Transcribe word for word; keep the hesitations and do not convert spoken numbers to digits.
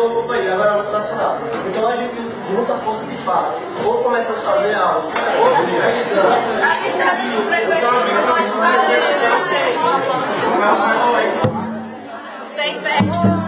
do grupo aí, agora é multinacional. Então a gente junta a força de fato. Ou começa a fazer algo, ou realizando. Sem